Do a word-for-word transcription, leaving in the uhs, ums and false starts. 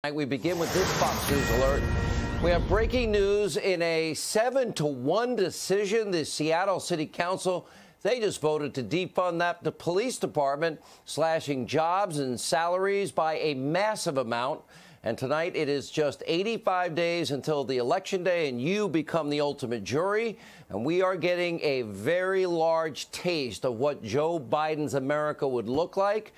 We begin with this Fox News alert. We have breaking news in a seven to one decision. The Seattle City Council, they just voted to defund that the police department, slashing jobs and salaries by a massive amount. And tonight it is just eighty-five days until the election day, and you become the ultimate jury. And we are getting a very large taste of what Joe Biden's America would look like.